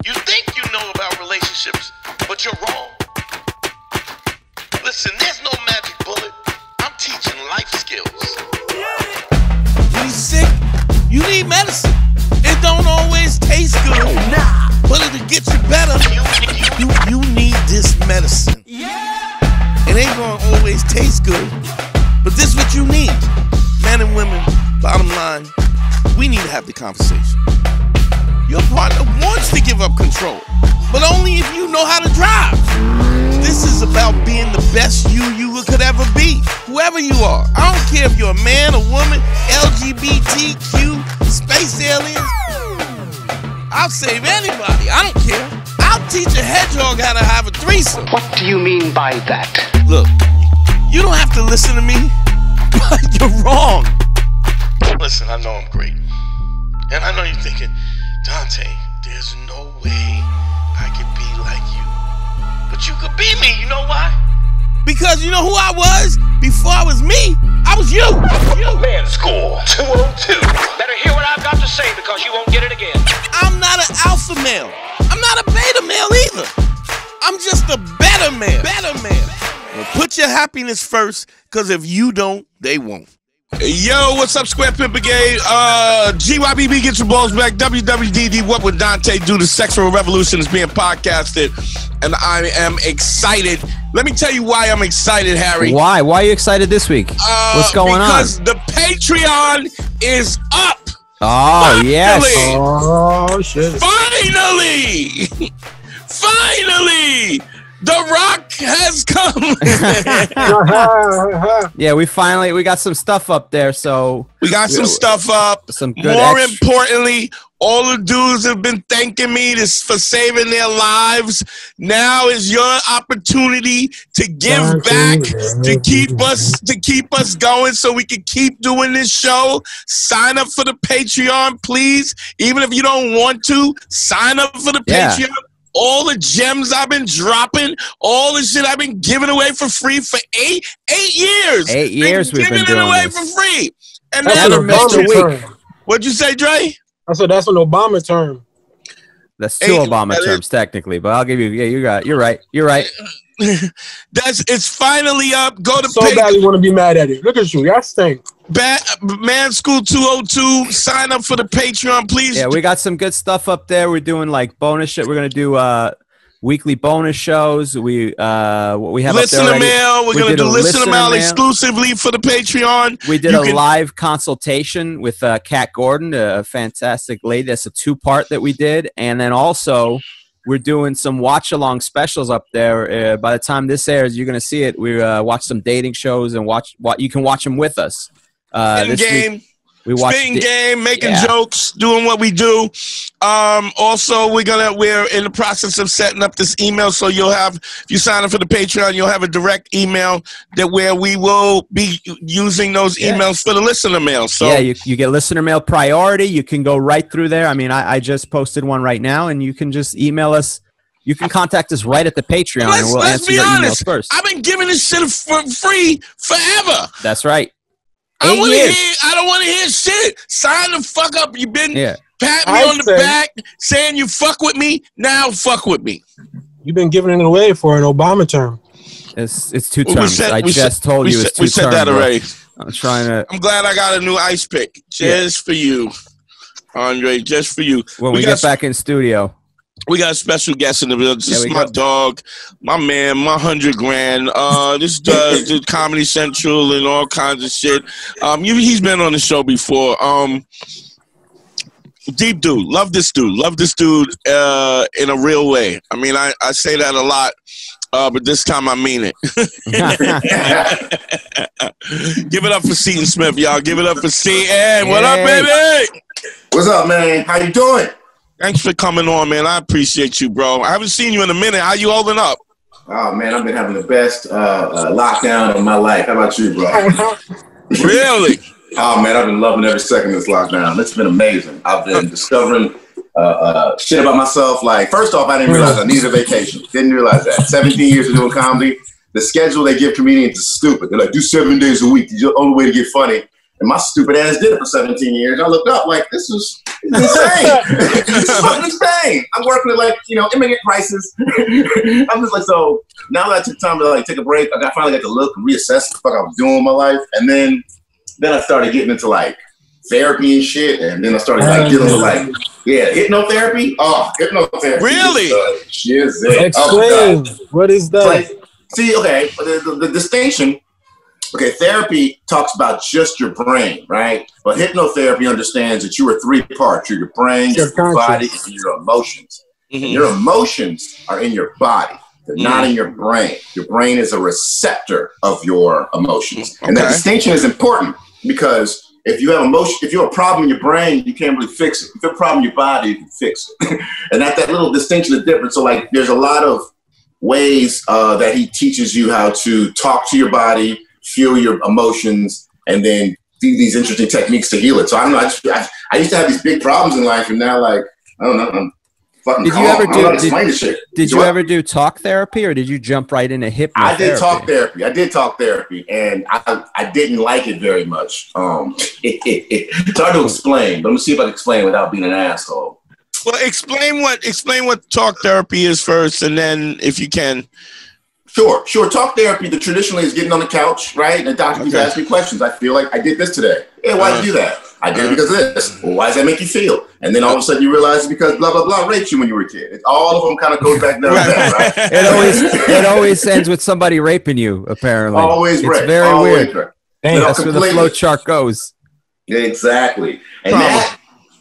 You think you know about relationships, but you're wrong. Listen, there's no magic bullet. I'm teaching life skills. When you're sick, you need medicine. It don't always taste good. Nah, but it'll get you better. You need this medicine. Yeah. It ain't gonna always taste good, but this is what you need. Men and women, bottom line, we need to have the conversation. Your partner wants to give up control, but only if you know how to drive. This is about being the best you could ever be, whoever you are. I don't care if you're a man, a woman, LGBTQ, space aliens. I'll save anybody. I don't care. I'll teach a hedgehog how to have a threesome. What do you mean by that? Look, you don't have to listen to me, but you're wrong. Listen, I know I'm great. And I know you're thinking, Dante, there's no way I could be like you. But you could be me, you know why? Because you know who I was? Before I was me, I was you. Man School 202. Better hear what I've got to say because you won't get it again. I'm not an alpha male. I'm not a beta male either. I'm just a better man. Well, put your happiness first, because if you don't, they won't. Yo, what's up, Square Pimp Brigade? GYBB, get your balls back. WWDD, What Would Dante Do? The Sexual Revolution is being podcasted, and I am excited. Let me tell you why I'm excited, Harry. Why? Why are you excited this week? What's going because on? Because the Patreon is up. Oh, finally. Yes. Oh, shit. Finally! The Rock has come. Yeah, we got some stuff up there, so we got some stuff up. Some good. More importantly, all the dudes have been thanking me for saving their lives. Now is your opportunity to give back, to keep us going, so we can keep doing this show. Sign up for the Patreon, please. Even if you don't want to, sign up for the Patreon. All the gems I've been dropping, all the shit I've been giving away for free for eight years. 8 years we've been giving it away for free. And that's an Obama term. What'd you say, Dre? I said that's an Obama term. That's two Obama terms technically, but I'll give you. Yeah, you're right. It's finally up. Go to so badly want to be mad at it. Look at you, y'all stink. Man School 202. Sign up for the Patreon, please. Yeah, we got some good stuff up there. We're doing like bonus shit. We're gonna do weekly bonus shows. We have listener mail. We're gonna do listener mail exclusively for the Patreon. We did a live consultation with Kat Gordon, a fantastic lady. That's a 2-part that we did, and then also we're doing some watch-along specials up there. By the time this airs, you're going to see it. We watch some dating shows and you can watch them with us. Spitting game, making jokes, doing what we do. Also, we're in the process of setting up this email, so if you sign up for the Patreon, you'll have a direct email where we will be using those emails for the listener mail. So yeah, you get listener mail priority. You can go right through there. I mean, I just posted one right now, and you can just email us. You can contact us right at the Patreon, and we'll answer your emails first. I've been giving this shit for free forever. That's right. I don't want to hear shit. Sign the fuck up. You've been patting me on the back, saying you fuck with me. Now fuck with me. You've been giving it away for an Obama term. It's 2 terms. I just told you it's 2 terms. We said that already. I'm glad I got a new ice pick just for you, Andre. Just for you. When we get back in studio. We got a special guest in the building. This is my dog, my man, my 100 grand. This does Comedy Central and all kinds of shit. He's been on the show before. Deep dude. Love this dude in a real way. I mean, I say that a lot, but this time I mean it. Give it up for Seaton Smith, y'all. Give it up for Seaton. What up, baby? What's up, man? How you doing? Thanks for coming on, man. I appreciate you, bro. I haven't seen you in a minute. How you holding up? Oh, man, I've been having the best lockdown of my life. How about you, bro? Really? Oh, man, I've been loving every second of this lockdown. It's been amazing. I've been discovering shit about myself. Like, first off, I didn't realize I needed a vacation. Didn't realize that. 17 years of doing comedy. The schedule they give comedians is stupid. They're like, do 7 days a week. It's the only way to get funny. And my stupid ass did it for 17 years. I looked up like, this is It's insane. It's fucking insane. I'm working at like, immigrant crisis. I'm just like, so now that I took time to like take a break, I finally got to look and reassess what the fuck I was doing with my life. And then I started getting into like therapy and shit. And then I started like dealing with like, hypnotherapy. Oh, hypnotherapy. Really? Shit. Explain. What is that? Like, see, okay, the distinction. Okay, therapy talks about just your brain, right? But hypnotherapy understands that you are three parts. You're your brain, your body, and your emotions. Mm-hmm. And your emotions are in your body. They're not in your brain. Your brain is a receptor of your emotions. Okay. And that distinction is important because if you have if you have a problem in your brain, you can't really fix it. If you have a problem in your body, you can fix it. And that little distinction is different. So like there's a lot of ways that he teaches you how to talk to your body, feel your emotions, and then do these interesting techniques to heal it. So I don't know. I used to have these big problems in life, and now like I don't know. I'm fucking did calm. you ever I don't know how to explain this shit. Did you ever do talk therapy, or did you jump right into hypnotherapy? I did talk therapy, and I didn't like it very much. It's hard to explain, but let me see if I can explain without being an asshole. Well, explain what talk therapy is first, and then if you can. Sure. Talk therapy, traditionally is getting on the couch, right? And the doctor keeps asking me questions. I feel like I did this today. Hey, why'd you do that? I did it because of this. Well, why does that make you feel? And then all of a sudden you realize it's because blah, blah, blah raped you when you were a kid. All of them kind of goes back down there, right? It always ends with somebody raping you, apparently. Always rape. It's very always weird. Dang, that's where the flow chart goes. Yeah, exactly. And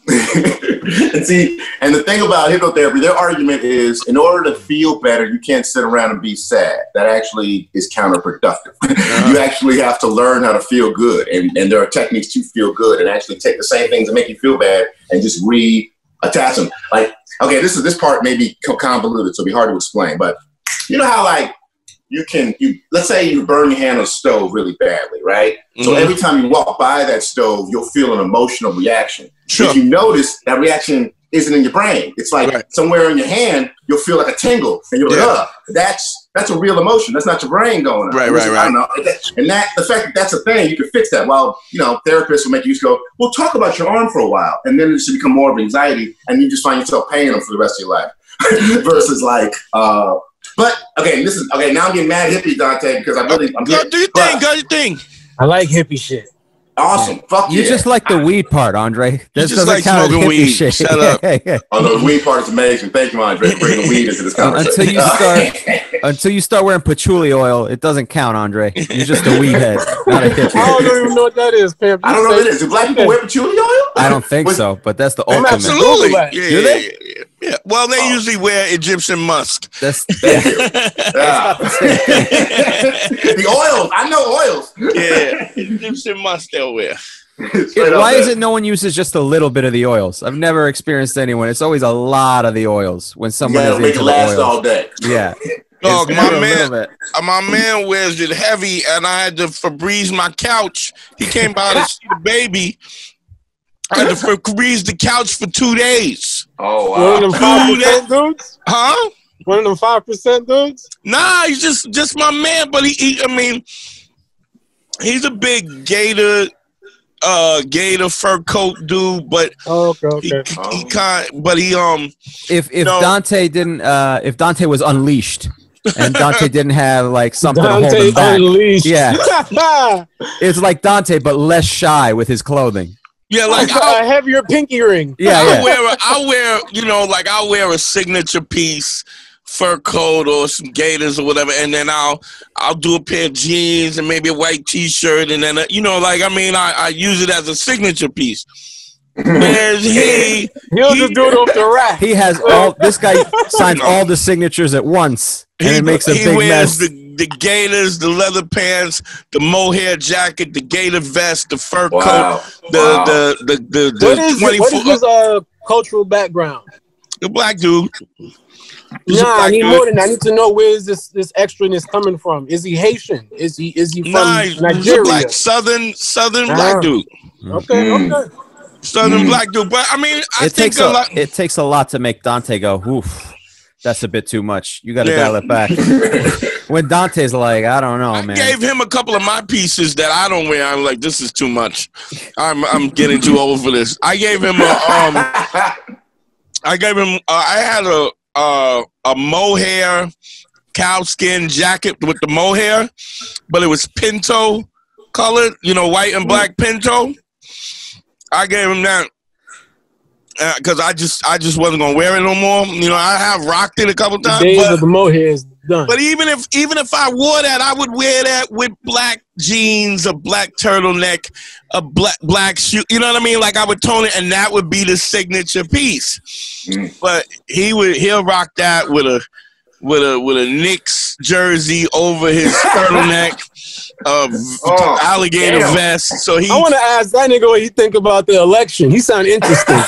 and the thing about hypnotherapy, their argument is in order to feel better, you can't sit around and be sad. That actually is counterproductive. You actually have to learn how to feel good. And there are techniques to feel good and actually take the same things that make you feel bad and just reattach them. Like, okay, this part may be convoluted, so it'll be hard to explain. But you know how like let's say you burn your hand on a stove really badly, right? Mm-hmm. So every time you walk by that stove, you'll feel an emotional reaction. Sure. If you notice, that reaction isn't in your brain. It's like somewhere in your hand, you'll feel like a tingle, and you're like, that's a real emotion. That's not your brain going on. Right. I don't know. And the fact that that's a thing, you can fix that. Well, therapists will make you just go, well, talk about your arm for a while, and then it should become more of an anxiety, and you just find yourself paying them for the rest of your life. Versus like, but now I'm getting mad hippie, Dante, because I'm do your thing. I like hippie shit. Awesome. Fuck you just like the weed part, Andre. This just like smoking weed. Shit. Shut up. Oh, no, the weed part is amazing. Thank you, Andre, for bringing weed into this conversation. Until you start wearing patchouli oil, it doesn't count, Andre. You're just a weed head, not a hippie. I don't even know what that is, Pam. I don't know what it is. Do black people wear patchouli oil? I don't think so, but that's the ultimate. Absolutely. Do they? Yeah. Well, they usually wear Egyptian musk. That's the oils. I know oils. Yeah, Egyptian musk they'll wear. Why is it no one uses just a little bit of the oils? I've never experienced anyone. It's always a lot of the oils when someone is make it last all day. Yeah. Dog, my man wears it heavy, and I had to Febreze my couch. He came by to see the baby. I had to Febreze the couch for 2 days. Oh, wow. One of them 5% dudes? Huh? One of them 5% dudes? Nah, he's just my man, but he's a big gator fur coat dude, but he can't. But if Dante was unleashed and Dante didn't have like something to hold him back, unleashed. It's like Dante but less shy with his clothing. Yeah, like a heavier pinky ring. I'll wear a signature piece, fur coat or some gaiters or whatever, and then I'll do a pair of jeans and maybe a white T-shirt, and then I use it as a signature piece. Whereas he'll just do it off the rack. He has this guy signs all the signatures at once, and it makes a big mess. The gaiters, the leather pants, the mohair jacket, the gator vest, the fur coat, the what is his cultural background? The black dude. I need more than that. I need to know where is this extraness coming from. Is he Haitian? Is he from Nigeria? He's a black southern black dude. Okay. Southern black dude. But I mean, it takes a lot to make Dante go, oof. That's a bit too much. You got to dial it back. when Dante's like, I don't know, man. I gave him a couple of my pieces that I don't wear. I'm like, this is too much. I'm getting too old for this. I gave him I had a mohair cowskin jacket with the mohair, but it was pinto colored, white and black pinto. I gave him that because I just wasn't gonna wear it no more. I have rocked it a couple times. The days of the mohair is done. But even if I wore that, I would wear that with black jeans, a black turtleneck, a black shoe. You know what I mean? Like I would tone it, and that would be the signature piece. But he'll rock that with a Knicks jersey over his turtleneck, alligator vest. So I want to ask that nigga what he think about the election. He sound interesting.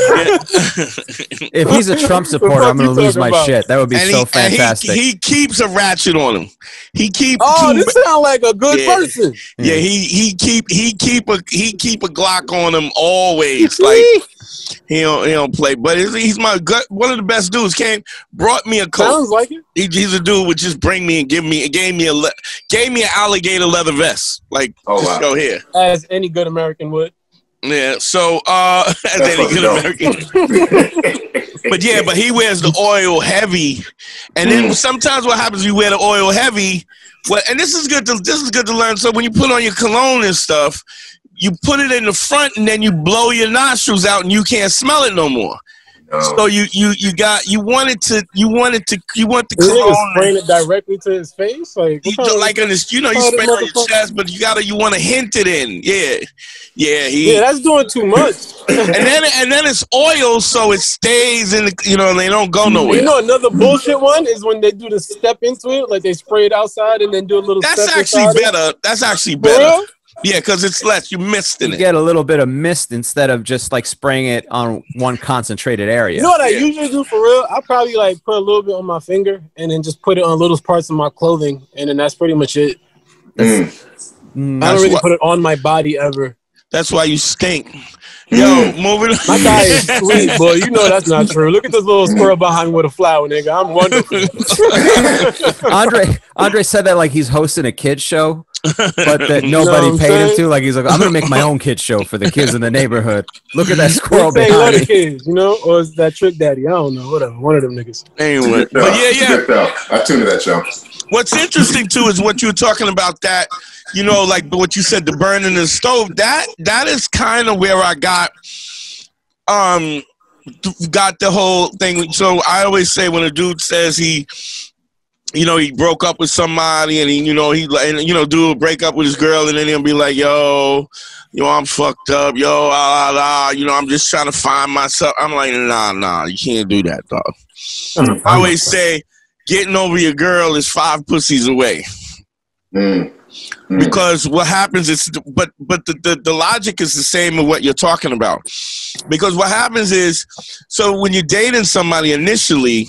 If he's a Trump supporter, I'm gonna lose my shit. That would be so fantastic. He keeps a ratchet on him. He keep. This sound like a good person. Yeah, he keep a Glock on him always. Like he don't play, but he's one of the best dudes. Brought me a coat. Sounds like it. He's a dude would just bring me and gave me an alligator leather vest. Like, go here. As any good American would. Yeah, so as any good American. But he wears the oil heavy. And then sometimes what happens, you wear the oil heavy. Well, and this is good to learn. So when you put on your cologne and stuff, you put it in the front and then you blow your nostrils out and you can't smell it no more. So you want the cologne spraying it directly to his face, like you spray it on your chest, but you want to hint it in, yeah. That's doing too much. and then it's oil, so it stays in the, they don't go nowhere. Another bullshit one is when they do the step into it, like they spray it outside and then do a little. That's actually better. That's actually better. Yeah, because it's less. You mist in it. You get a little bit of mist instead of just like spraying it on one concentrated area. You know what I usually do for real? I probably like put a little bit on my finger and then just put it on little parts of my clothing, and then that's pretty much it. I don't really put it on my body ever. That's why you stink. Yo, moving on. My guy is sweet, boy. You know that's not true. Look at this little squirrel behind with a flower, nigga. I'm wonderful. Andre said that like he's hosting a kids show, but that nobody paid him to. Like he's like, I'm gonna make my own kids show for the kids in the neighborhood. Look at that squirrel behind me. Kids, or is that Trick Daddy? I don't know. Whatever. One of them niggas. Anyway, but yeah. I tuned to that show. What's interesting too is what you were talking about, that like what you said, the burning the stove. That is kind of where I got the whole thing. So I always say when a dude says he broke up with somebody and dude will break up with his girl and then he'll be like, yo, I'm fucked up, I'm just trying to find myself. I'm like, nah, you can't do that, dog. I always say getting over your girl is 5 pussies away. Because what happens is, but the logic is the same of what you're talking about. Because what happens is, so when you're dating somebody initially,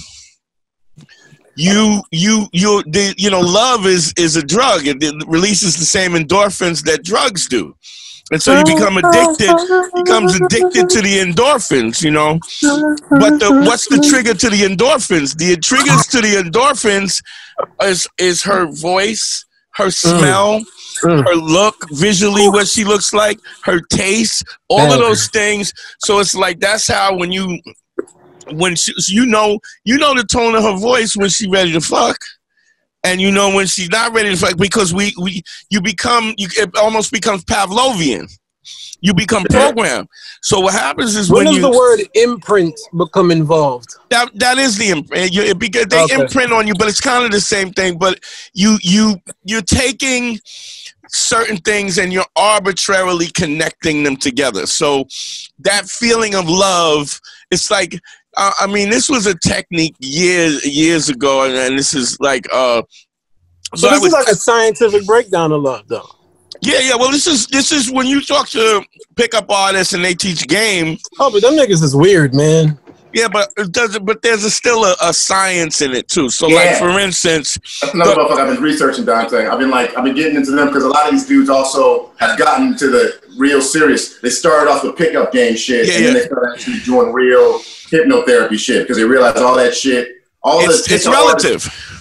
love is a drug. It releases the same endorphins that drugs do. And so you become addicted, to the endorphins, But what's the trigger to the endorphins? The triggers to the endorphins is her voice, her smell, her look, visually what she looks like, her taste, all of those things. So it's like that's how when you know the tone of her voice when she's ready to fuck. And when she's not ready to fuck, because it almost becomes Pavlovian. You become programmed. So what happens is when does the word imprint become involved? That is the imprint. They imprint on you, but it's kind of the same thing. But you're taking certain things and you're arbitrarily connecting them together. So that feeling of love, it's like. This was a technique years ago, and this is like. So this is like a scientific breakdown of love, though. Yeah. Well, this is when you talk to pickup artists and they teach game. Oh, but them niggas is weird, man. Yeah, but there's still a science in it too. So, like for instance, that's another motherfucker I've been researching, Dante. I've been getting into them because a lot of these dudes also have gotten to the real serious. They started off with pickup game shit, and then they started actually doing real hypnotherapy shit because they realized all that shit. It's relative.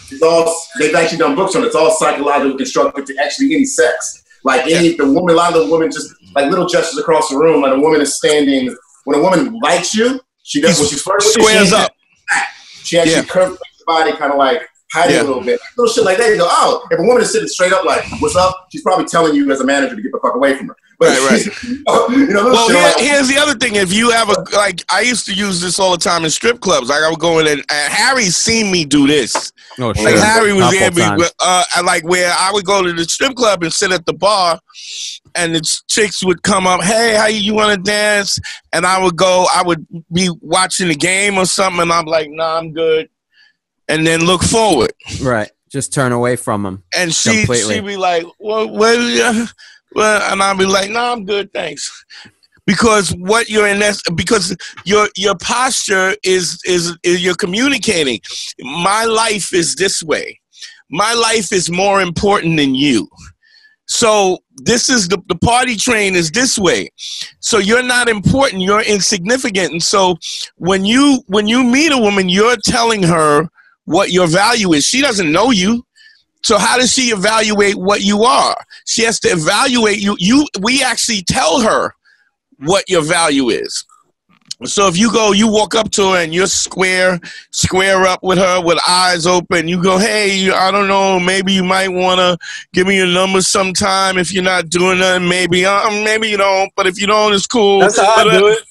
it's all, they've actually done books on it. It's all psychologically constructed to actually any sex. Like the woman, a lot of the women just like little gestures across the room. Like a woman is standing, when a woman likes you, she does when she's flirting with you, squares up. She actually curves her body, kind of like hide it a little bit. Little shit like that. You go, oh, if a woman is sitting straight up like, what's up? She's probably telling you as a manager to get the fuck away from her. But right. You know, well, here's the other thing. If you have I used to use this all the time in strip clubs. Like I would go in and Harry's seen me do this. Oh, sure. Like Harry was there, like where I would go to the strip club and sit at the bar, and the chicks would come up, hey, how you want to dance? And I would be watching the game or something, and I'm like, nah, I'm good. And then look forward. Right. Just turn away from them. And she'd be like, well, and I'd be like, no, I'm good, thanks. Because what you're in that, because your posture is you're communicating. My life is this way. My life is more important than you. So this is the party train is this way. So you're not important. You're insignificant. And so when you meet a woman, you're telling her what your value is. She doesn't know you. So how does she evaluate what you are? She has to evaluate you. We actually tell her what your value is. So if you walk up to her and you're square up with her with eyes open, you go, hey, I don't know, maybe you might want to give me your number sometime if you're not doing nothing. Maybe you don't, but if you don't, it's cool. That's how I do it.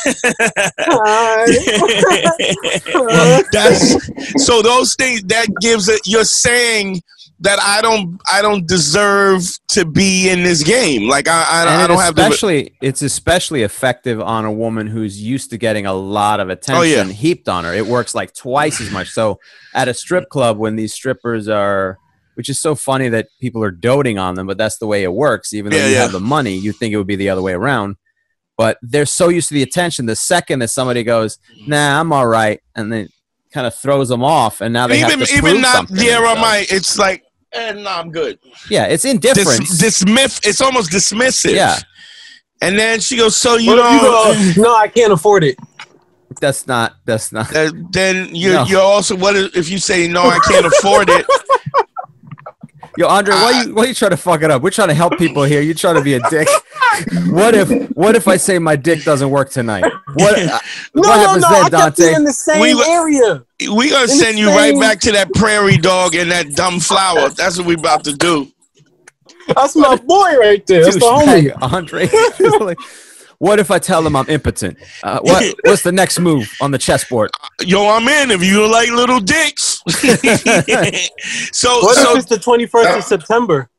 So those things, that gives it, you're saying that I don't deserve to be in this game. Like I don't have to. It's especially effective on a woman who's used to getting a lot of attention heaped on her. It works like twice as much. So at a strip club, when these strippers are, which is so funny that people are doting on them, but that's the way it works. Even though you have the money, you think it would be the other way around. But they're so used to the attention. The second that somebody goes, nah, I'm all right, and then kind of throws them off, and now they have to prove something. It's like, no, I'm good. Yeah, it's indifference. It's almost dismissive. Yeah. And then she goes, so no, I can't afford it. That's not. Then you're also, what if you say, no, I can't afford it? Yo, Andre, why you trying to fuck it up? We're trying to help people here. You trying to be a dick. What if I say my dick doesn't work tonight? What happens then, Dante? In the same area. We gonna send you right back to that prairie dog and that dumb flower. That's what we about to do. That's my boy right there. That's the homie. Andre. What if I tell him I'm impotent? What's the next move on the chessboard? Yo, I'm in if you like little dicks. What if it's the 21st of September?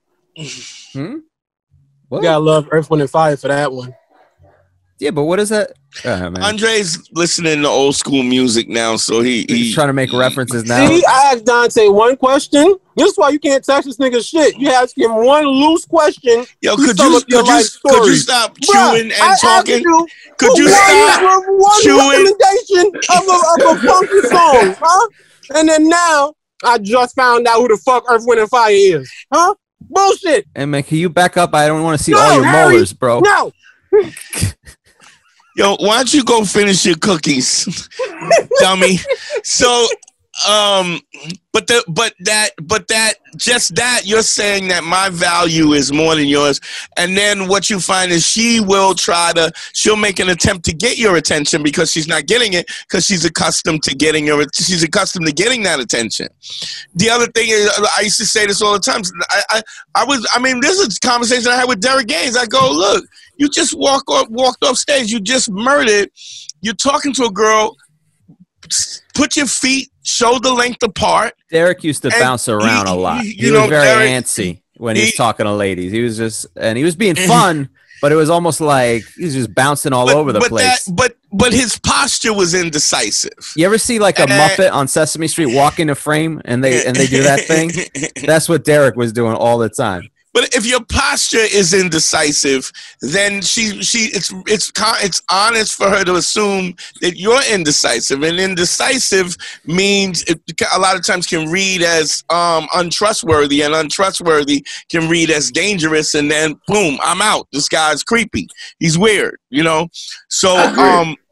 What? You gotta love Earth, Wind, and Fire for that one. Yeah, but what is that? Andre's listening to old school music now, so he's trying to make references now. See, I asked Dante one question. This is why you can't text this nigga shit. You ask him one loose question. Yo, could you stop chewing and talking? Could you stop chewing? Recommendation of a funky song, huh? And then now I just found out who the fuck Earth, Wind, and Fire is, huh? Bullshit. Hey man, can you back up? I don't want to see all your molars, bro. No. Yo, why don't you go finish your cookies, dummy? So, but you're saying that my value is more than yours, and then what you find is she'll make an attempt to get your attention because she's not getting it because she's accustomed to getting that attention. The other thing is, I used to say this all the time. This is a conversation I had with Derek Gaines. I go, look, you just walked off stage. You just murdered. You're talking to a girl. Put your feet shoulder length apart. Derek used to bounce around a lot. He was very antsy when he was talking to ladies. He was being fun, but it was almost like he was just bouncing all over the place. But his posture was indecisive. You ever see like a Muppet on Sesame Street walk in a frame and they do that thing? That's what Derek was doing all the time. But if your posture is indecisive, then it's honest for her to assume that you're indecisive, and indecisive means a lot of times can read as untrustworthy, and untrustworthy can read as dangerous, and then boom, I'm out. This guy's creepy. He's weird, you know. So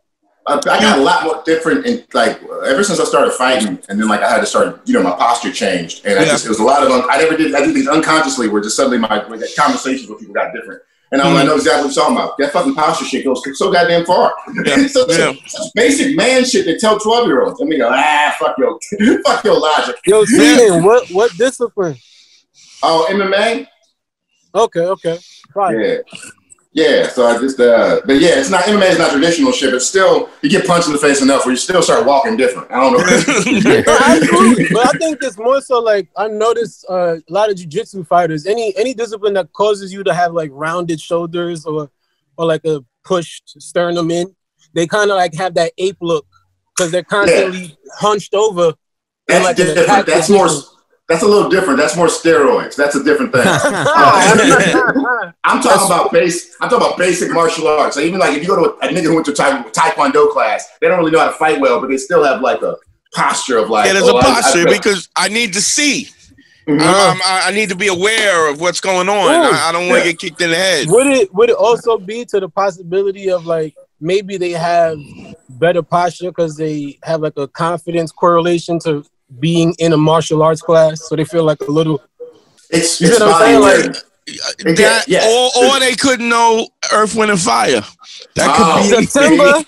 I got a lot more different in like ever since I started fighting, and then like I had to start, my posture changed, and it was a lot of I did things unconsciously where just suddenly my conversations with people got different, and I know exactly what you're talking about. That fucking posture shit goes so goddamn far. It's such basic man shit that tell 12-year-olds. I mean, fuck your logic. Yo, Seaton, what discipline? Oh, MMA. Okay. Fine. Yeah, so I just, but yeah, it's not, MMA is not traditional shit, but still, you get punched in the face enough where you still start walking different. I don't know. Absolutely, but I think it's more so like, I noticed a lot of jiu-jitsu fighters, any discipline that causes you to have like rounded shoulders or like a pushed sternum in, they kind of like have that ape look because they're constantly hunched over. That's like different. That's more. That's a little different. That's more steroids. That's a different thing. I'm talking about basic martial arts. So even like if you go to a nigga who went to taekwondo class, they don't really know how to fight well, but they still have like a posture of like. Yeah, there's a posture because I need to see. I need to be aware of what's going on. I don't want to get kicked in the head. Would it also be to the possibility of like maybe they have better posture because they have like a confidence correlation to being in a martial arts class, so they feel like a little. It's what I'm saying? Like, or they couldn't know Earth, Wind, and Fire. That could be September.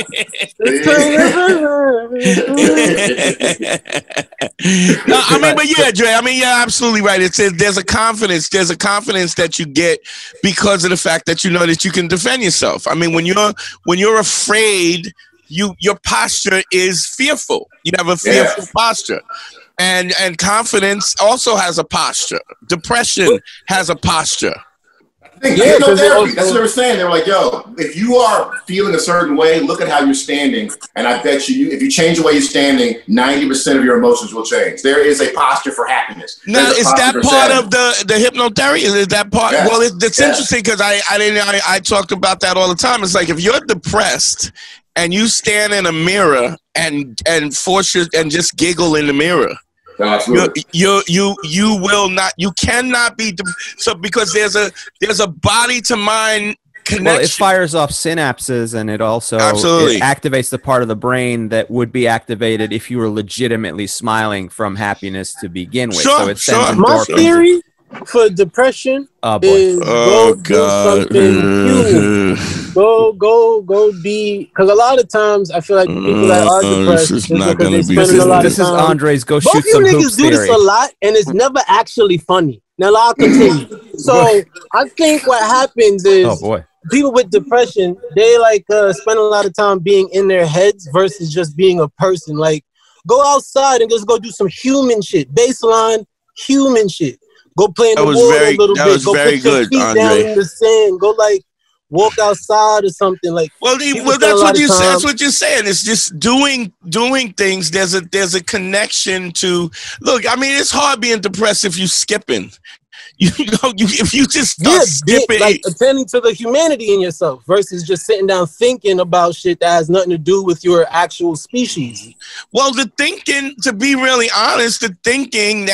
No, I mean, but yeah, Dre. I mean, you're absolutely right. It says there's a confidence that you get because of the fact that you know that you can defend yourself. I mean, when you're afraid. Your posture is fearful. You have a fearful posture. And confidence also has a posture. Depression has a posture. Hypnotherapy, that's what they were saying. They were like, yo, if you are feeling a certain way, look at how you're standing. And I bet you, if you change the way you're standing, 90% of your emotions will change. There is a posture for happiness. Now, is that part of the hypnotherapy? Is that part? Yeah. Well, it's interesting because I talked about that all the time. It's like if you're depressed and you stand in a mirror and force and just giggle in the mirror. You will not. You cannot be so because there's a body to mind connection. Well, it fires off synapses and it also activates the part of the brain that would be activated if you were legitimately smiling from happiness to begin with. So it sends endorphins. My theory for depression is go do something human. Go be, because a lot of times I feel like people that are depressed is because they spend a lot of time. This is Andre's go shoot some hoops niggas do this a lot and it's never actually funny. Now I'll continue. So I think what happens is people with depression, they like spend a lot of time being in their heads versus just being a person. Like go outside and just go do some human shit. Baseline human shit. Go play in the water a little bit. Go put your feet down in the sand. Go like walk outside or something like. Well, that's what you said. That's what you're saying. It's just doing things. There's a connection to. Look, I mean, it's hard being depressed if you skipping. If you just start skipping, like attending to the humanity in yourself versus just sitting down thinking about shit that has nothing to do with your actual species. Well, the thinking, to be really honest, the thinking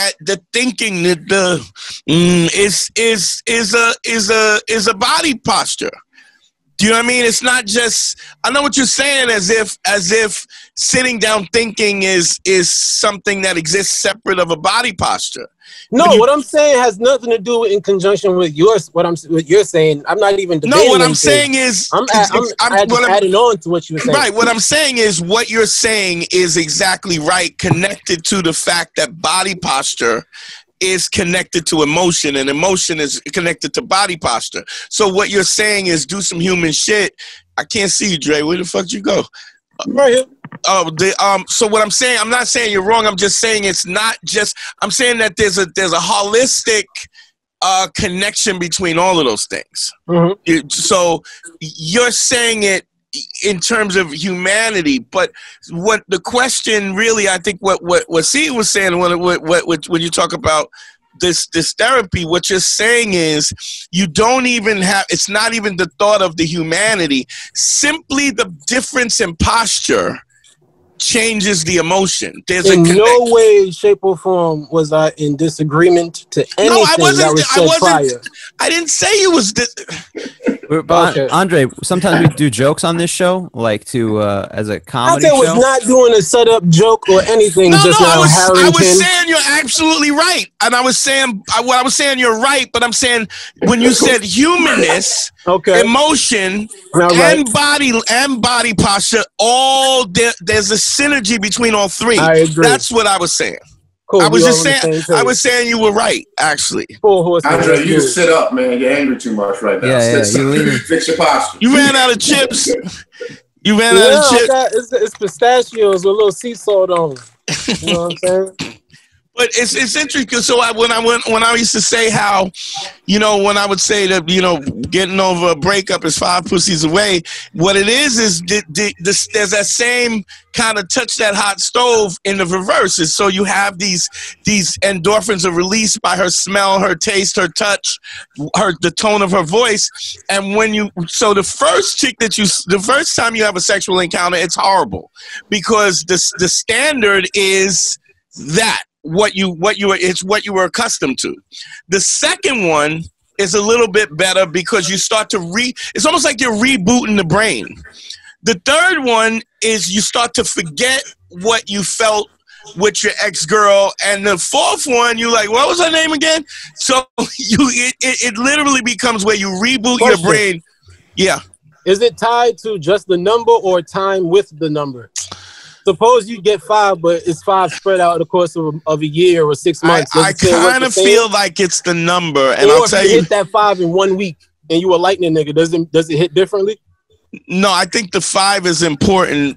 is a body posture. Do you know what I mean? It's not just. I know what you're saying, as if sitting down thinking is something that exists separate of a body posture. No, what I'm saying has nothing to do in conjunction with yours. What you're saying, I'm not even debating. No, what I'm saying is, I'm adding on to what you were saying. Right, what I'm saying is, what you're saying is exactly right, connected to the fact that body posture is connected to emotion, and emotion is connected to body posture. So what you're saying is, do some human shit. I can't see you, Dre. Where the fuck you go? Right here. So what I'm saying, I'm not saying you're wrong. I'm just saying it's not just. I'm saying that there's a holistic connection between all of those things. Mm-hmm. So you're saying it in terms of humanity, but what the question really, I think, what C was saying when you talk about this therapy, what you're saying is you don't even have. It's not even the thought of the humanity. Simply the difference in posture changes the emotion. There's in no way, shape, or form was I in disagreement to anything that was said prior. I didn't say you was. Okay. Andre, sometimes we do jokes on this show, like to as a comedy I show. was not doing a setup joke or anything. I was saying you're absolutely right, and I was saying you're right, but I'm saying when you said humanness, emotion, and body posture, there's a synergy between all three. I agree. That's what I was saying. Cool, I was just saying. I was saying you were right, actually. Andre, you just sit up, man. You're angry too much right now. Fix your posture. You ran out of chips. You ran out of chips. It's pistachios with a little sea salt on. You know what I'm saying? But it's interesting because when I used to say how, when I would say that getting over a breakup is 5 pussies away, what it is there's that same kind of touch that hot stove in the reverse. And so you have these endorphins are released by her smell, her taste, her touch, the tone of her voice. And the first time you have a sexual encounter, it's horrible because the standard is that. It's what you were accustomed to. The second one is a little bit better because you start to it's almost like you're rebooting the brain. The third one is you start to forget what you felt with your ex-girl, and the fourth one, you're like, what was her name again? So it literally becomes where you reboot your brain. Yeah. Is it tied to just the number or time with the number? Suppose you get 5, but it's 5 spread out in the course of a year or 6 months. I kind of feel like it's the number, and I'll tell you, hit that 5 in 1 week, and you a lightning nigga. Does it hit differently? No, I think the 5 is important.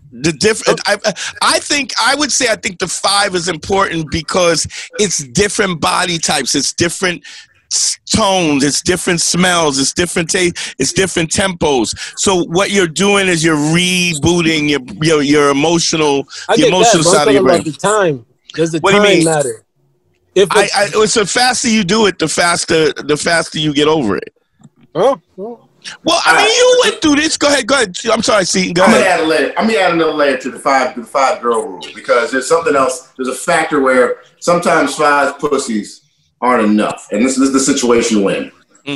I think the 5 is important because it's different body types, it's different tones, it's different smells, it's different taste, it's different tempos. So what you're doing is you're rebooting your emotional side of your brain. The time. Does the time matter? It's the faster you do it, the faster you get over it. Oh. Well, I mean, you went through this. Go ahead. I'm sorry, Seaton. Go ahead. I'm gonna add another layer to the five girl rule because there's something else. There's a factor where sometimes 5 pussies aren't enough, and this is the situation when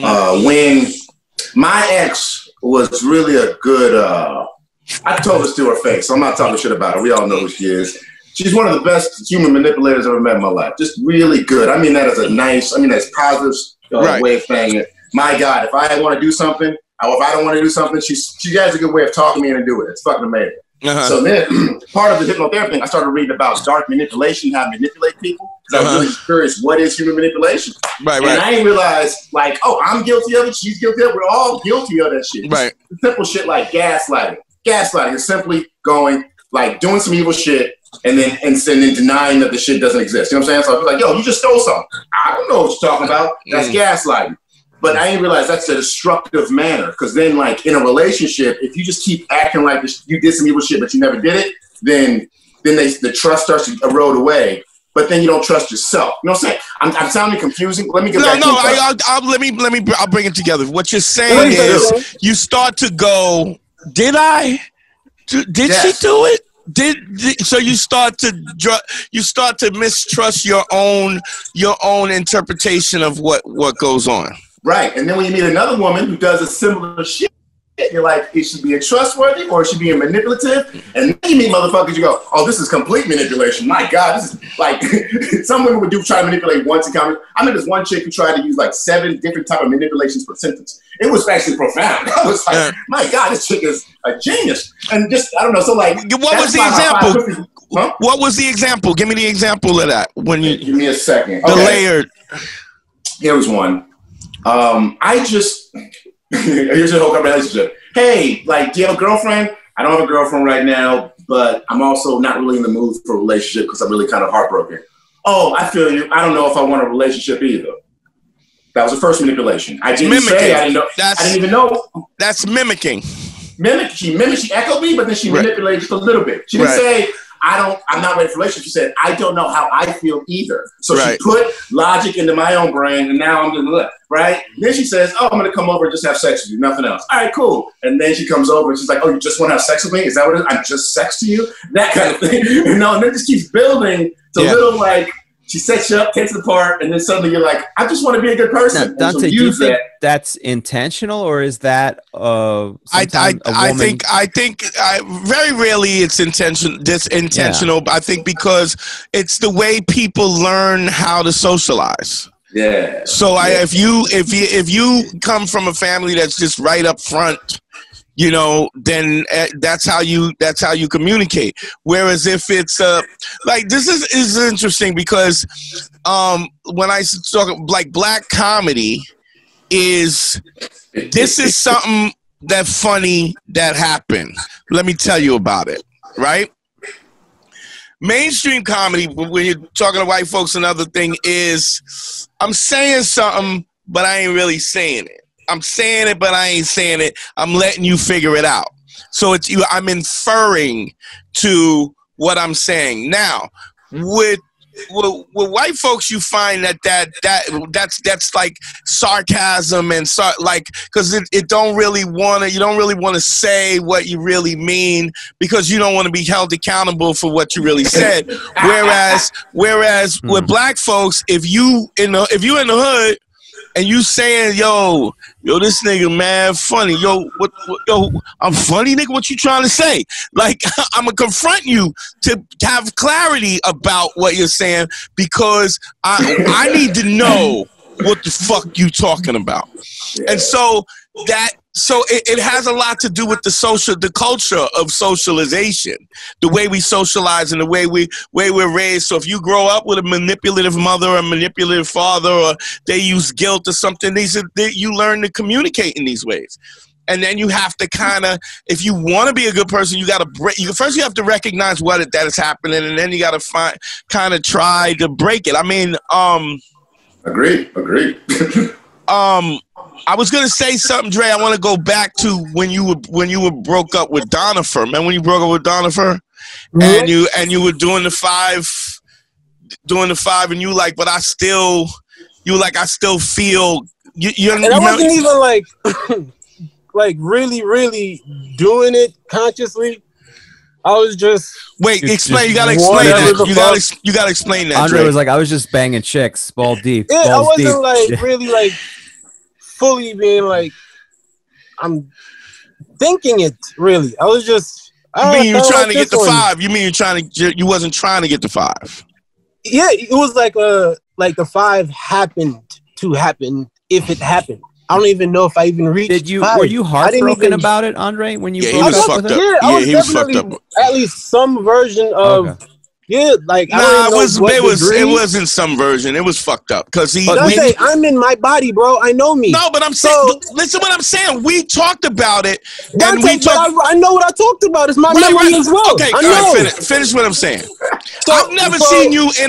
my ex was really a good. I told this to her face, so I'm not talking shit about her. We all know who she is. She's one of the best human manipulators I've ever met in my life. Just really good. I mean that as that's positive way of saying it. My God, if I want to do something, or if I don't want to do something, she has a good way of talking me into do it. It's fucking amazing. So then, part of the hypnotherapy thing, I started reading about dark manipulation, how to manipulate people. Because I was really curious, what is human manipulation? Right. And I didn't realize, like, oh, I'm guilty of it, she's guilty of it, we're all guilty of that shit. Right. Simple shit like gaslighting. Gaslighting is simply going, like, doing some evil shit, and then denying that the shit doesn't exist. You know what I'm saying? So I was like, yo, you just stole something. I don't know what you're talking about. That's gaslighting. But I didn't realize that's a destructive manner. Because then, like, in a relationship, if you just keep acting like you did some evil shit, but you never did it, then the trust starts to erode away. But then you don't trust yourself. You know what I'm saying? I'm sounding confusing. Let me get back to I'll bring it together. What you're saying is you start to go, did I? Did she do it? So you start to mistrust your own interpretation of what goes on. Right. And then when you meet another woman who does a similar shit, you're like, is she being trustworthy or is she being manipulative? And then you meet motherfuckers, you go, oh, this is complete manipulation. My God, this is like, some women would try to manipulate once in conversation. I met this one chick who tried to use like 7 different type of manipulations per sentence. It was actually profound. I was like, my God, this chick is a genius. And just, I don't know, so like. What was the example? What was the example? Give me the example of that. When you give me a second. The layered. Here was one. Here's a whole relationship. Hey, like, do you have a girlfriend? I don't have a girlfriend right now, but I'm also not really in the mood for a relationship because I'm really kind of heartbroken. Oh, I feel you. I don't know if I want a relationship either. That was the first manipulation. I didn't say I didn't know. I didn't even know. That's mimicking. She echoed me, but then she manipulated just a little bit. She didn't say, I'm not ready for a relationship. She said, I don't know how I feel either. So Right. she put logic into my own brain, and now I'm going to right? Then she says, oh, I'm going to come over and just have sex with you, nothing else. All right, cool. And then she comes over and she's like, oh, you just want to have sex with me? Is that what it is? I'm just sex to you? That kind of thing. And then it just keeps building to little like, she sets you up, takes it apart, and then suddenly you're like, I just want to be a good person. Now, Dante, do you think that's intentional, or is that I think very rarely it's intentional. I think because it's the way people learn how to socialize. Yeah. So if you come from a family that's just right up front, you know, then that's how you communicate. Whereas if it's like this is interesting because when I talk like black comedy this is something that funny that happened. Let me tell you about it, right? Mainstream comedy, when you're talking to white folks, another thing is I'm saying something, but I ain't really saying it. I'm saying it, but I ain't saying it. I'm letting you figure it out. So I'm inferring to what I'm saying. Now, with white folks, you find that's like sarcasm and like because you don't really want to say what you really mean because you don't want to be held accountable for what you really said. Whereas with black folks, if you in the hood. And you saying, yo, this nigga mad funny. Yo, yo, I'm funny, nigga. What you trying to say? Like, I'm gonna confront you to have clarity about what you're saying because I need to know what the fuck you talking about. And so it has a lot to do with the culture of socialization, the way we socialize and the way we're raised. So if you grow up with a manipulative mother or a manipulative father, or they use guilt or something, you learn to communicate in these ways. And then you have to if you want to be a good person, you got to break. First, you have to recognize that is happening, and then you got to try to break it. I mean, Agreed. I was gonna say something, Dre. I want to go back to when you were broke up with Donifer. Remember when you broke up with Donifer, and you were doing the five, and you like, but I still feel you. And I wasn't even like, like really doing it consciously. I was just explain. You gotta explain that. You gotta explain that. Andre was like, I was just banging chicks, ball deep. Yeah, I wasn't like really like fully being like I'm thinking it. Really, I was just. You mean you're trying to get the 5? You mean you wasn't trying to get the 5? Yeah, it was like the 5 happened to happen if it happened. I don't even know if I even reached. Were you heartbroken about it, Andre? When you broke up with him? Yeah, I was definitely at least some version of. Okay. Yeah, like it wasn't some version. It was fucked up because I'm in my body, bro. I know me. No, but I'm saying, listen, what I'm saying. We talked about it, and I know what I talked about. It's my memory as well. Okay, all right, finish what I'm saying. I've never seen you in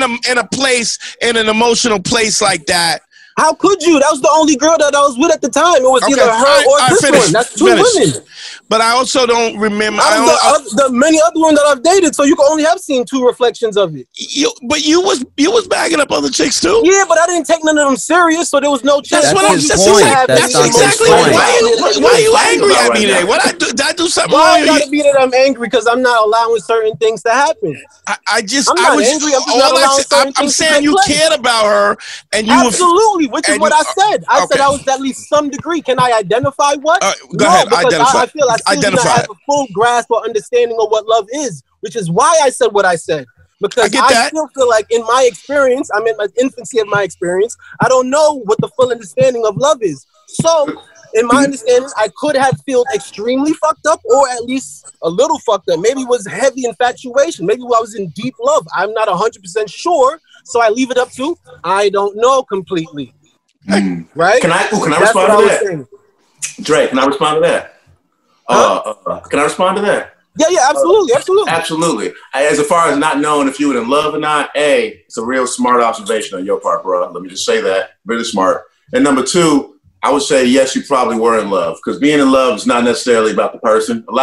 an emotional place like that. How could you? That was the only girl that I was with at the time. It was either her or this one. That's 2 women. But I also don't remember. The many other ones that I've dated, so you can only have seen 2 reflections of it. But you was bagging up other chicks too. Yeah, but I didn't take none of them serious, so there was no chance. That's exactly why are you angry at me today? Did I do something wrong? Why gotta be that I'm angry because I'm not allowing certain things to happen? I'm not angry. I'm saying you cared about her, and you absolutely. Which is what I said. I said I was at least some degree. Can I identify what? Go ahead. Identify. I feel I still do not have a full grasp or understanding of what love is, which is why I said what I said. Because I still feel like in my experience, I'm in the infancy of my experience, I don't know what the full understanding of love is. So, in my understanding, I could have felt extremely fucked up or at least a little fucked up. Maybe it was heavy infatuation. Maybe I was in deep love. I'm not 100% sure. So I leave it up to, I don't know completely. Right? Can I respond to that? Dre, can I respond to that? Can I respond to that? Yeah, absolutely. As far as not knowing if you were in love or not, it's a real smart observation on your part, bro. Let me just say that. Really smart. And number 2, I would say, yes, you probably were in love because being in love is not necessarily about the person.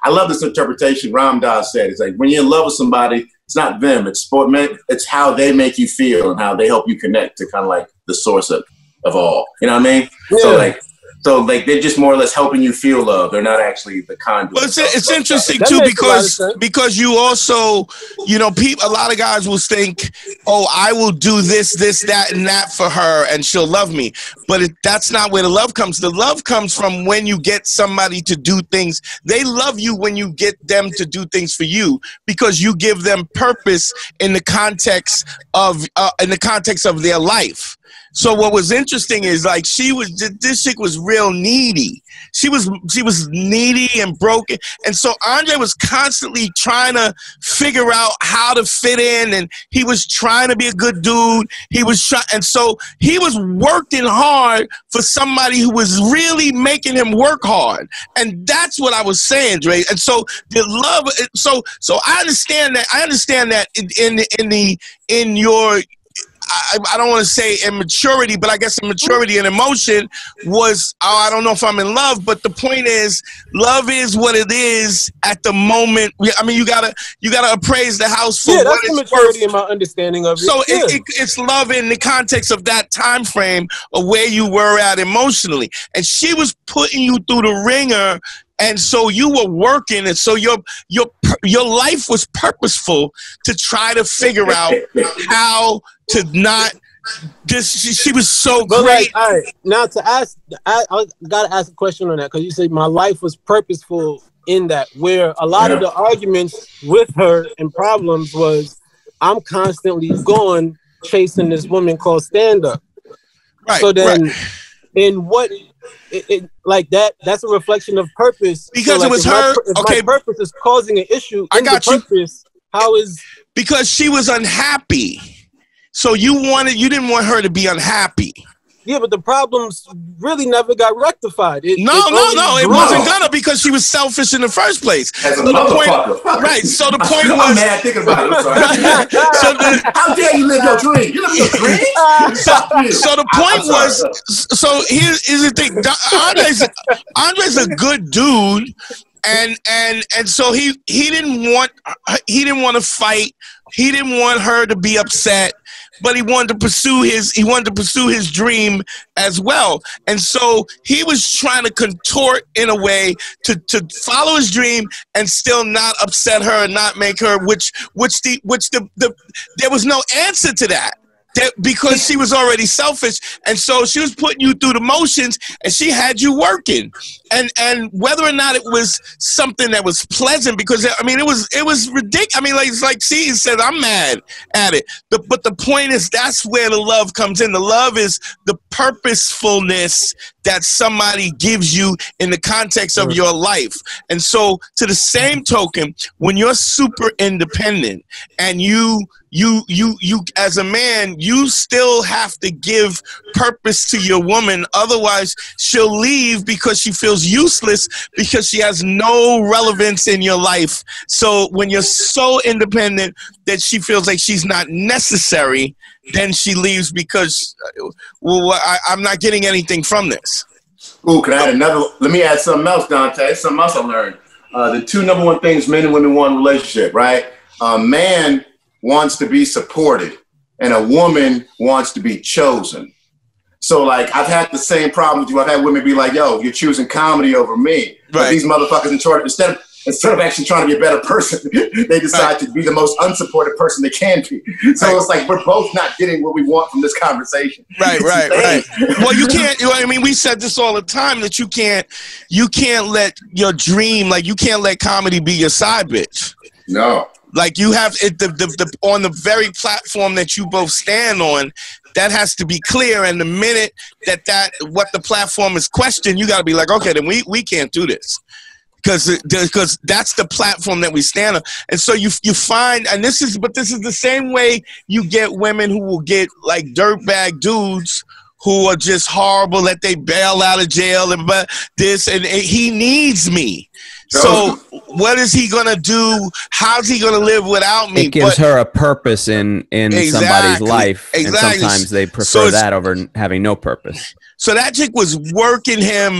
I love this interpretation Ram Dass said. It's like when you're in love with somebody, it's not them, it's how they make you feel and how they help you connect to kind of like the source of all. You know what I mean? Yeah. So they're just more or less helping you feel love. They're not actually the conduit. Well, it's interesting too because you also, you know, a lot of guys will think, oh, I will do this, that, and that for her, and she'll love me. But that's not where the love comes. The love comes from when you get somebody to do things. They love you when you get them to do things for you because you give them purpose in the context of their life. So what was interesting is like this chick was real needy. She was needy and broken. And so Andre was constantly trying to figure out how to fit in, and he was trying to be a good dude. And so he was working hard for somebody who was really making him work hard. And that's what I was saying, Dre. And so the love, so I understand that in your, I don't want to say immaturity, but I guess immaturity and emotion was, I don't know if I'm in love, but the point is, love is what it is at the moment. I mean, you gotta appraise the house for what it's worth. Maturity in my understanding of it. So it's love in the context of that time frame of where you were at emotionally, and she was putting you through the ringer. And so you were working, and so your life was purposeful to try to figure out how to not. She was so great. Like, all right, now to ask, I gotta ask a question on that because you said my life was purposeful in that, where a lot of the arguments with her and problems was I'm constantly going chasing this woman called stand up. Right. So then, in what? It like that's a reflection of purpose because so like it was her. My purpose is causing an issue. I got you. Purpose, how is because she was unhappy, so you didn't want her to be unhappy. Yeah, but the problems really never got rectified. It wasn't gonna because she was selfish in the first place. As a motherfucker. Right. So the point was. I'm mad thinking about it. I'm sorry. How dare you live your dream? You live your dream. So the point was. So here's the thing. Andre's a good dude, and so he didn't want to fight. He didn't want her to be upset. But he wanted to pursue his dream as well. And so he was trying to contort in a way to follow his dream and still not upset her and not make her, which there was no answer to that. Because she was already selfish, and so she was putting you through the motions, and she had you working, and whether or not it was something that was pleasant, because I mean it was ridiculous. I mean, like Seaton said, I'm mad at it, but the point is that's where the love comes in. The love is the purposefulness that somebody gives you in the context of your life, and so to the same token, when you're super independent and you as a man, you still have to give purpose to your woman. Otherwise, she'll leave because she feels useless because she has no relevance in your life. So when you're so independent that she feels like she's not necessary, then she leaves because, I'm not getting anything from this. Ooh, can I add another? Let me add something else, Dante. Something else I learned. The two number one things men and women want in a relationship, right? A man wants to be supported and a woman wants to be chosen. So like I've had the same problem with you. I've had women be like, yo, you're choosing comedy over me. Right. But these motherfuckers in charge, instead of actually trying to be a better person, they decide to be the most unsupported person they can be. So it's like we're both not getting what we want from this conversation. Right. Well, you can't. You know what I mean, we said this all the time that you can't let your dream, like you can't let comedy be your side bitch. No. Like you have it on the very platform that you both stand on, that has to be clear. And the minute that what the platform is questioned, you got to be like, okay, then we can't do this. Because that's the platform that we stand on. And so you find, and this is the same way you get women who will get like dirtbag dudes who are just horrible, that they bail out of jail and he needs me. So what is he gonna do? How's he gonna live without me? It gives her a purpose in somebody's life, and sometimes they prefer that over having no purpose. So that chick was working him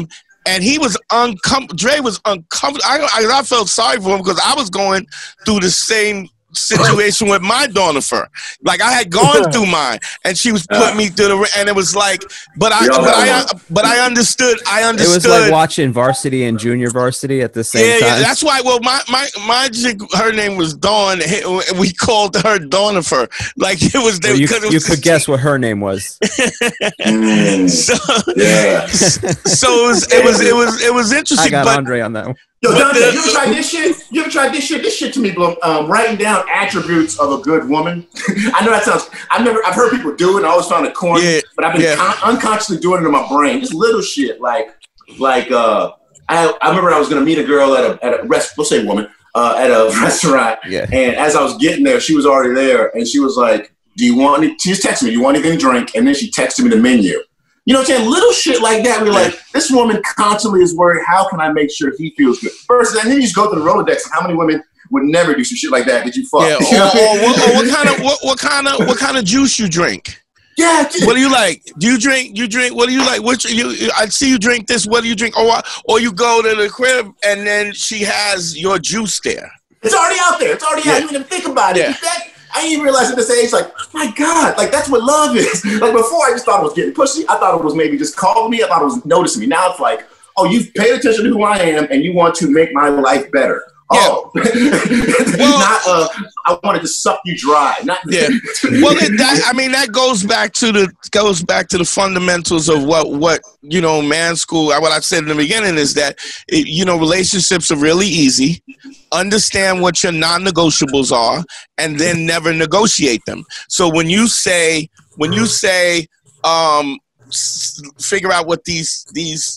And he was uncomfortable. Dre was uncomfortable. I felt sorry for him because I was going through the same situation with my Dr.Phil. Like I had gone through mine, and she was putting me through the, and it was like, but I understood. It was like watching varsity and junior varsity at the same time. Yeah, that's why. Well, my chick, her name was Dawn. We called her Dr.Phil. Like it was. Well, you could guess what her name was. So it was interesting. I got Andre on that one. Yo, Dante, you ever tried this shit? This shit to me, bro. Writing down attributes of a good woman. I know that sounds. I've heard people do it. And I always found it corny, but I've been unconsciously doing it in my brain. Just little shit, I remember I was gonna meet a girl at a restaurant. We'll say woman at a restaurant. Yeah. And as I was getting there, she was already there, and she was like, "Do you want?" She just texted me, "Do you want anything to drink?" And then she texted me the menu. You know what I'm saying? Little shit like that. We're like, this woman constantly is worried, how can I make sure he feels good? First, and then you just go through the Rolodex. How many women would never do some shit like that you fuck? Yeah, what kind of juice you drink? Yeah. What do you like? Do you drink? What do you like? I see you drink this. What do you drink? Or you go to the crib and then she has your juice there. It's already out there. It's already out. You didn't even think about it. Yeah. I didn't even realize at this age, like, my God, like that's what love is. Like before, I just thought it was getting pushy. I thought it was maybe just calling me. I thought it was noticing me. Now it's like, oh, you've paid attention to who I am, and you want to make my life better. Yeah. Oh, well, I wanted to suck you dry. Well, that goes back to the fundamentals of what man school. What I said in the beginning is that relationships are really easy. Understand what your non-negotiables are, and then never negotiate them. So when you say, figure out what these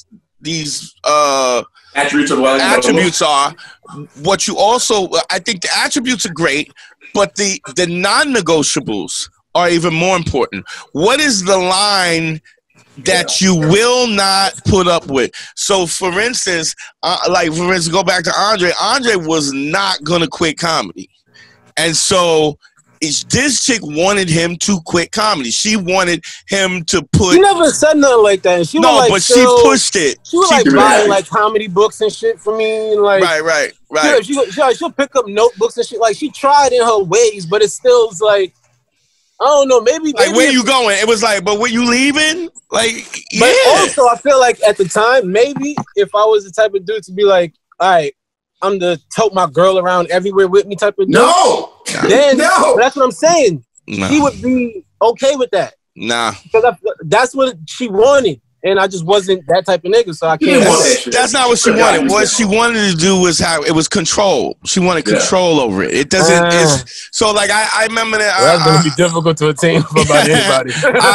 attributes are. What you also, I think the attributes are great, but the non-negotiables are even more important. What is the line that you will not put up with? So, for instance, go back to Andre. Andre was not gonna quit comedy, and so this chick wanted him to quit comedy. She wanted him to put. She never said nothing like that. She pushed it. She was buying like comedy books and shit for me. And, like right. She'll pick up notebooks and shit. Like she tried in her ways, but it still is like, I don't know. Maybe where you going? It was like, but were you leaving? Like, yeah. But also, I feel like at the time, maybe if I was the type of dude to be like, all right, I'm the tote my girl around everywhere with me type of dude. No. Then that's what I'm saying. No. She would be okay with that. Nah. Because that's what she wanted. And I just wasn't that type of nigga, so I can't. That's not what she wanted. What she wanted to do was it was control. She wanted control over it. It doesn't. So like I remember that. That's gonna be difficult to attain for about anybody.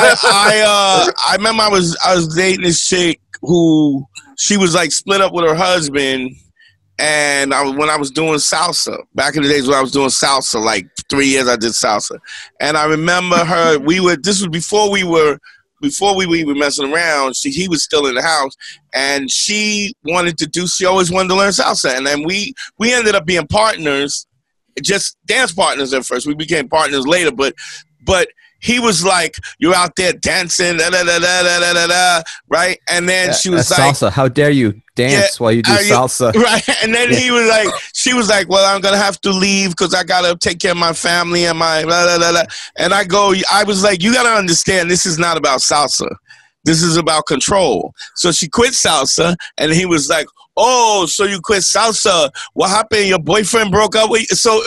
I remember I was dating this chick who she was like split up with her husband. And when I was doing salsa, back in the days when I was doing salsa, like 3 years I did salsa. And I remember her, this was before we were even messing around. He was still in the house, and she always wanted to learn salsa. And then we ended up being partners, just dance partners at first. We became partners later, but he was like, you're out there dancing, right? And then she was like, salsa, how dare you dance while you do salsa? Right. And then she was like, well, I'm going to have to leave because I got to take care of my family and my And I was like, you got to understand, this is not about salsa. This is about control. So she quit salsa, and he was like, oh, so you quit salsa. What happened? Your boyfriend broke up with you? So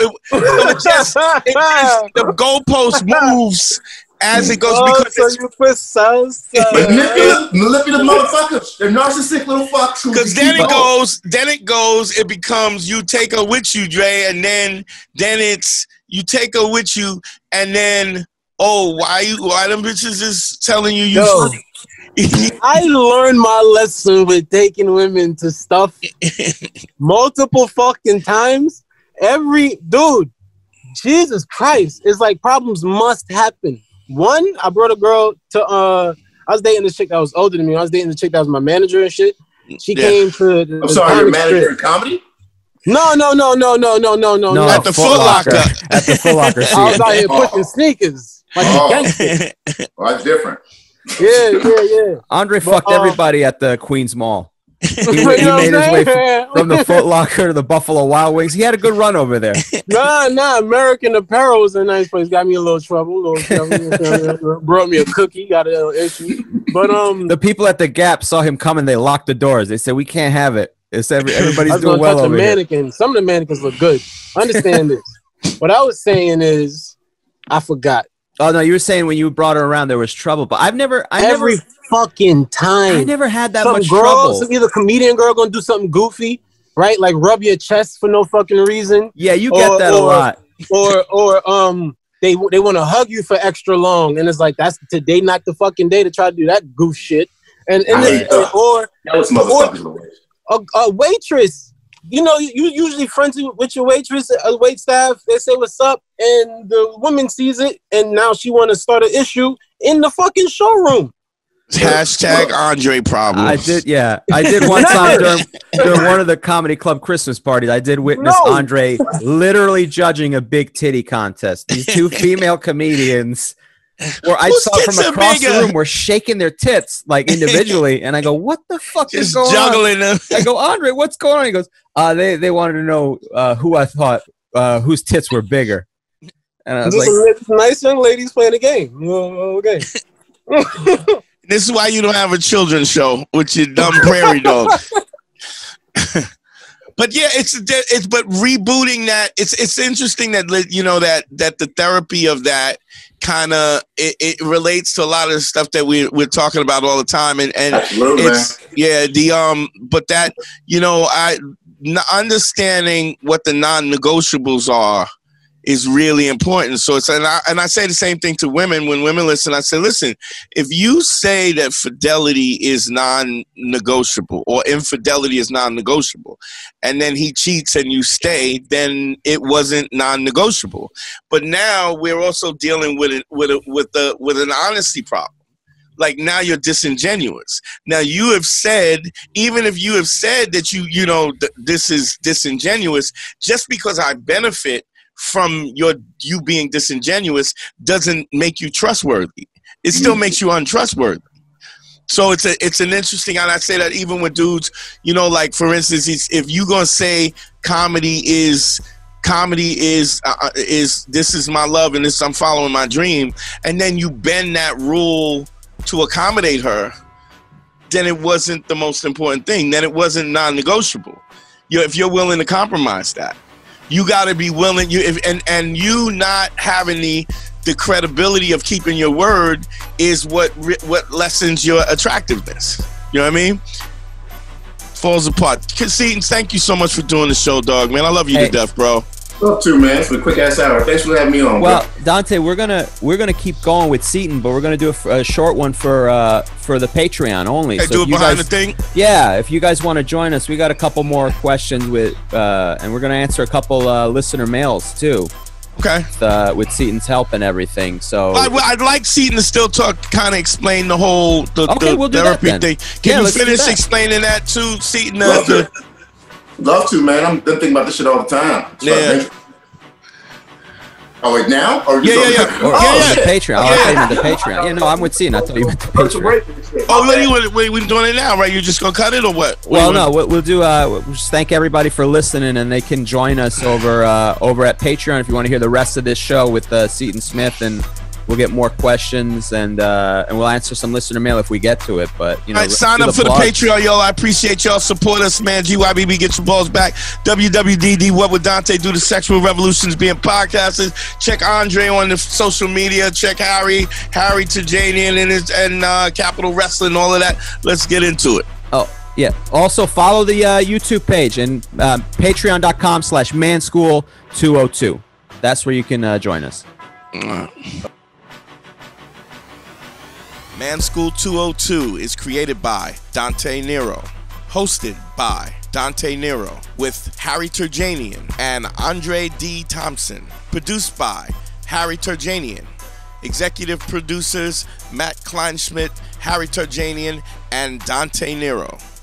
the goalpost moves as it goes. So you quit salsa. Manipulative motherfuckers. They're narcissistic little fucks. Because then it becomes you take her with you, Dre, and then it's you take her with you, and then, why them bitches is telling you I learned my lesson with taking women to stuff multiple fucking times. Dude, Jesus Christ. It's like problems must happen. One, I brought a girl to, I was dating this chick that was older than me. I was dating the chick that was my manager and shit. She came to I'm sorry, your manager in comedy? No. At the Foot Locker. At the Foot Locker. I was out here pushing sneakers. Like that's different. Yeah. Andre fucked everybody at the Queens Mall. He made his way from the Foot Locker to the Buffalo Wild Wings. He had a good run over there. Nah. American Apparel was a nice place. Got me a little trouble. Brought me a cookie. Got a little issue. But the people at the Gap saw him coming. They locked the doors. They said, "We can't have it. It's everybody's doing well over here." Some of the mannequins look good. Understand this. What I was saying is, I forgot. Oh no, you were saying when you brought her around there was trouble, but every fucking time. I never had that some much girl, trouble. Some either comedian girl gonna do something goofy, right? Like rub your chest for no fucking reason. Yeah, you get that a lot. Or they want to hug you for extra long, and it's like that's today not the fucking day to try to do that goof shit. And or a waitress. You know, you usually friends with your waitress, wait staff. They say what's up, and the woman sees it, and now she want to start an issue in the fucking showroom. Hashtag Andre problem. I did one time during one of the comedy club Christmas parties. I did witness Andre literally judging a big titty contest. These two female comedians, where I saw from across the room, were shaking their tits like individually, and I go, "What the fuck is going juggling on?" Them. I go, "Andre, what's going on?" He goes, "They wanted to know who I thought whose tits were bigger." And I was like, "Nice young ladies playing a game." Okay. This is why you don't have a children's show with your dumb prairie dog. But yeah, but rebooting that. It's interesting that you know that the therapy of that kind of it relates to a lot of the stuff that we're talking about all the time, and it's but that you know understanding what the non-negotiables are is really important. So it's and I say the same thing to women when women listen. I say, listen, if you say that fidelity is non-negotiable or infidelity is non-negotiable, and then he cheats and you stay, then it wasn't non-negotiable. But now we're also dealing with an honesty problem. Like now you're disingenuous. Now you have said, even if you have said that you know this is disingenuous, just because I benefit from you being disingenuous doesn't make you trustworthy. It still makes you untrustworthy. So it's an interesting, and I say that even with dudes, you know, like for instance, if you gonna say comedy is this is my love and this I'm following my dream, and then you bend that rule to accommodate her, then it wasn't the most important thing. Then it wasn't non-negotiable. If you're willing to compromise that. You got to be willing. And you not having the credibility of keeping your word is what lessens your attractiveness. You know what I mean? Falls apart. Seaton, thank you so much for doing the show, dog. Man, I love you to death, bro. Up to man, it's been a quick ass hour. Thanks for having me on. Well, bro. Dante, we're gonna keep going with Seaton, but we're gonna do a short one for the Patreon only. Hey, so do it behind the thing. Yeah, if you guys want to join us, we got a couple more questions with, and we're gonna answer a couple listener mails too. Okay. With Seaton's help and everything. So I'd like Seaton to still kind of explain the whole we'll do therapy that thing. Can you finish explaining that too, Seaton? Love to, man. I'm thinking about this shit all the time. Yeah. Oh, like now? Or the Patreon. The Patreon. Yeah, no, I'm with Seaton. I thought you meant the Patreon. Oh, wait, we're doing it now, right? You're just gonna cut it or what? Well, no, we'll do. We'll just thank everybody for listening, and they can join us over at Patreon if you want to hear the rest of this show with Seaton Smith, and we'll get more questions, and we'll answer some listener mail if we get to it. But you know, all right, sign up for the Patreon, y'all. I appreciate y'all. Support us, man. GYBB, get your balls back. WWDD, What Would Dante Do? The Sexual Revolutions Being Podcasted. Check Andre on the social media. Check Harry Terjanian and Capital Wrestling, all of that. Let's get into it. Oh, yeah. Also, follow the YouTube page and patreon.com/manschool202. That's where you can join us. Man School 202 is created by Dante Nero, hosted by Dante Nero, with Harry Terjanian and Andre D. Thompson, produced by Harry Terjanian, executive producers Matt Kleinschmidt, Harry Terjanian, and Dante Nero.